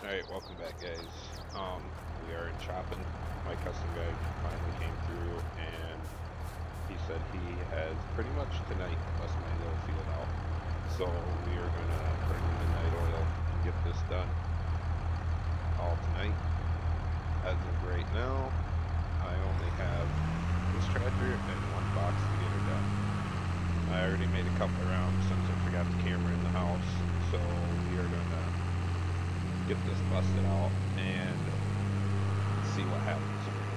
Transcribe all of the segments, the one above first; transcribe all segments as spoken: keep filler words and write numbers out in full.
Alright, welcome back guys. Um, we are in shopping. My custom guy finally came through and he said he has pretty much tonight to bust my little field out. So we are gonna bring in the night oil and get this done all tonight. As of right now, I only have this tractor and one box to get her done. I already made a couple of rounds since I forgot the camera in the house, so we are gonna get this busted out and see what happens here.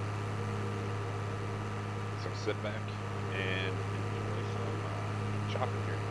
So sit back and enjoy some uh, shopping here.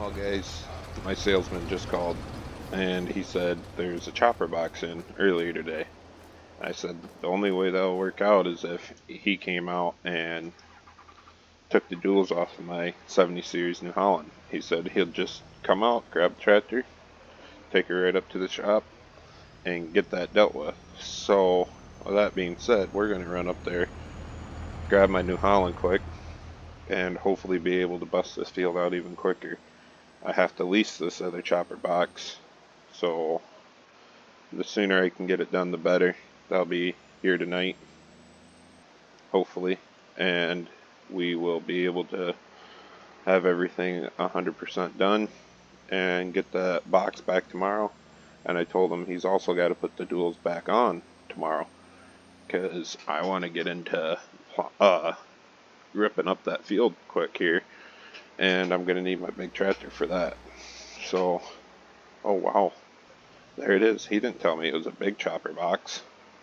Well, guys, my salesman just called, and he said there's a chopper box in earlier today. I said the only way that'll work out is if he came out and took the duals off of my seventy series New Holland. He said he'll just come out, grab the tractor, take her right up to the shop, and get that dealt with. So, with that being said, we're going to run up there, grab my New Holland quick, and hopefully be able to bust this field out even quicker. I have to lease this other chopper box, so the sooner I can get it done the better. That'll be here tonight, hopefully, and we will be able to have everything one hundred percent done and get that box back tomorrow. And I told him he's also got to put the duals back on tomorrow, because I want to get into uh, ripping up that field quick here, and I'm going to need my big tractor for that. So, oh wow, there it is. He didn't tell me it was a big chopper box.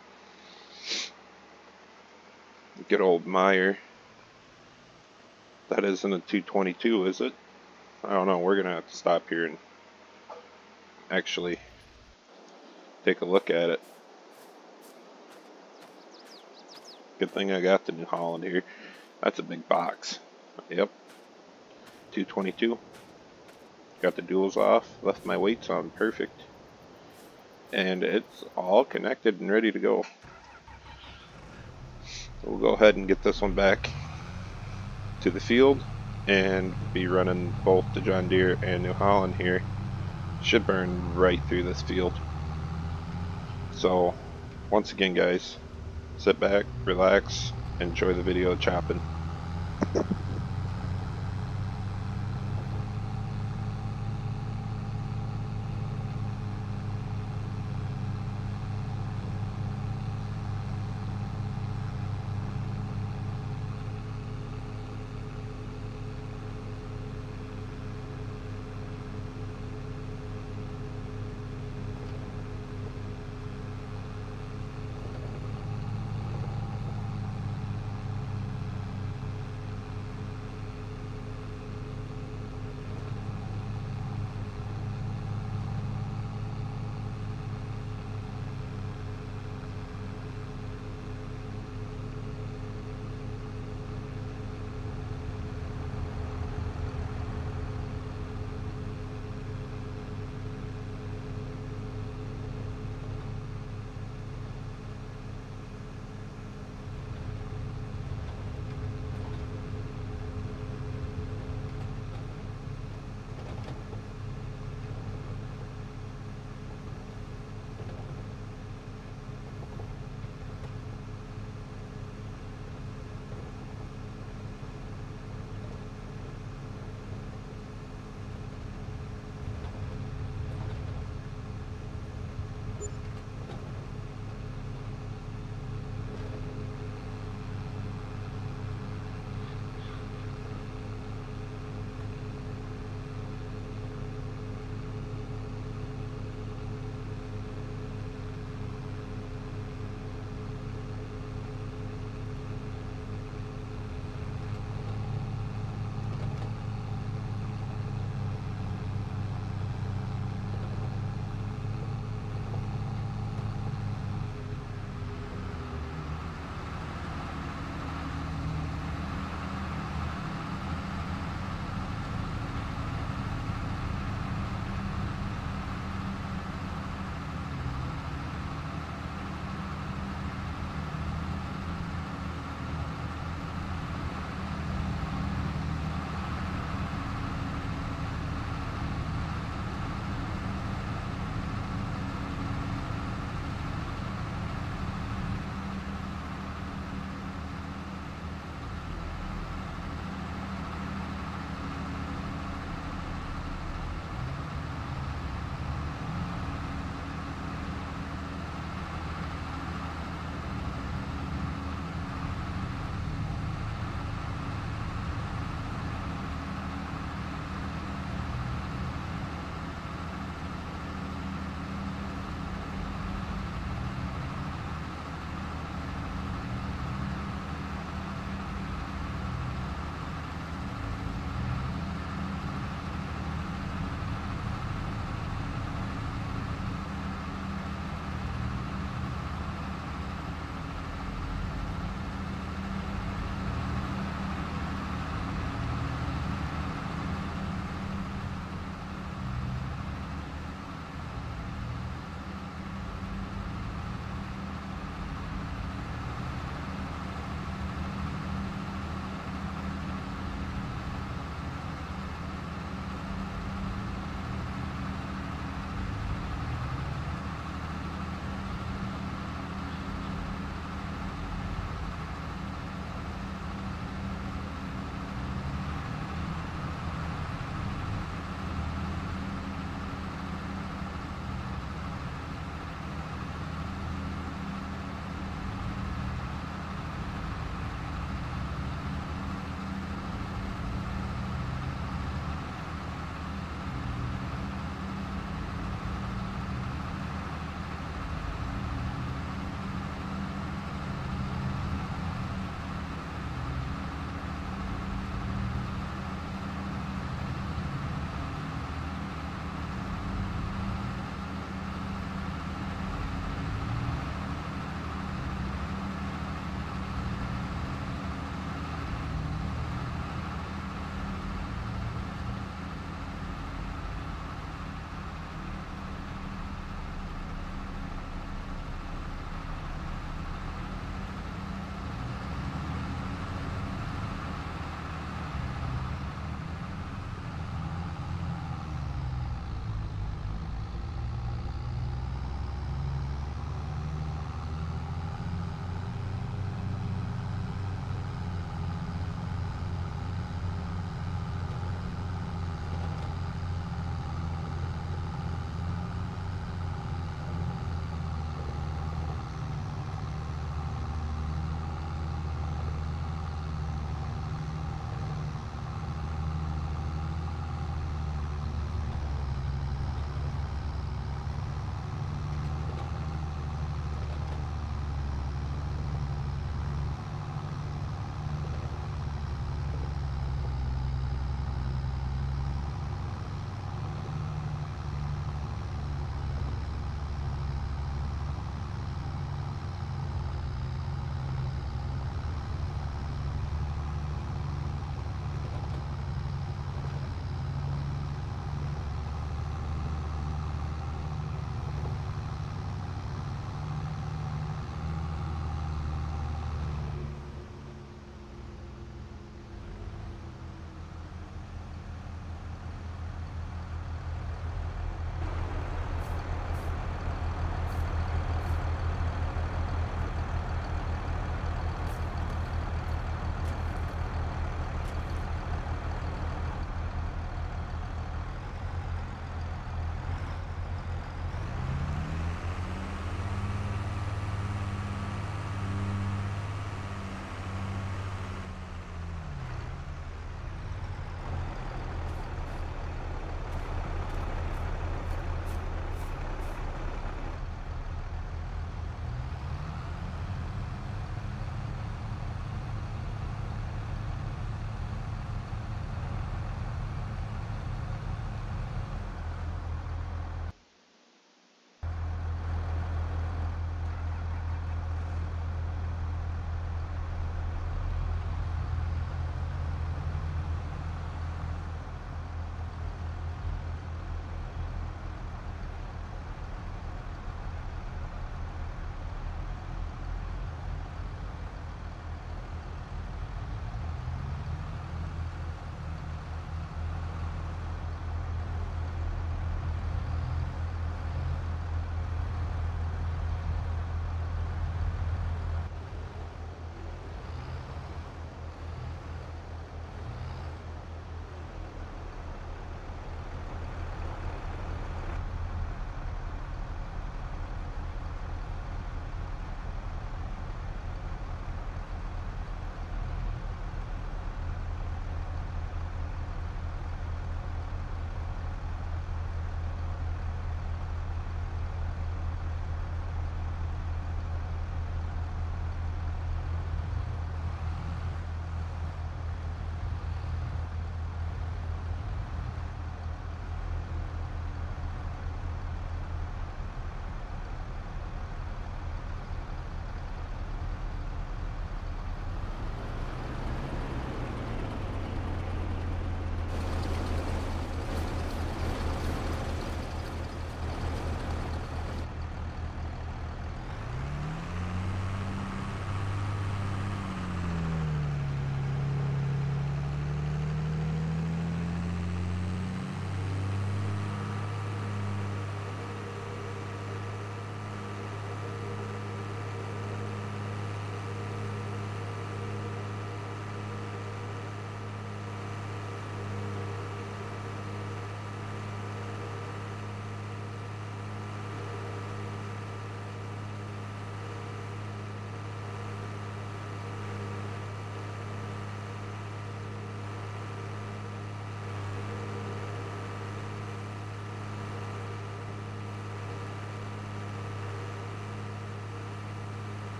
Good old Meyer. That isn't a two twenty-two, is it? I don't know. We're going to have to stop here and actually take a look at it. Good thing I got the New Holland here. That's a big box. Yep. two twenty-two. Got the duals off. Left my weights on perfect. And it's all connected and ready to go. We'll go ahead and get this one back to the field and be running both the John Deere and New Holland here. Should burn right through this field. So, once again, guys, sit back, relax, enjoy the video of chopping.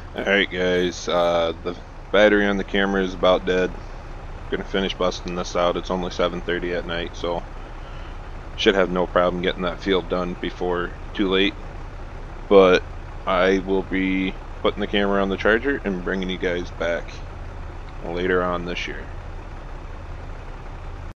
Alright guys, uh, the battery on the camera is about dead. Gonna finish busting this out. It's only seven thirty at night, so should have no problem getting that field done before too late. But I will be putting the camera on the charger and bringing you guys back later on this year.